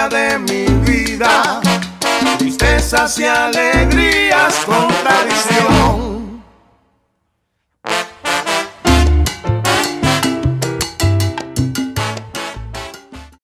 historia de mi vida, tristezas y alegrías con tradición.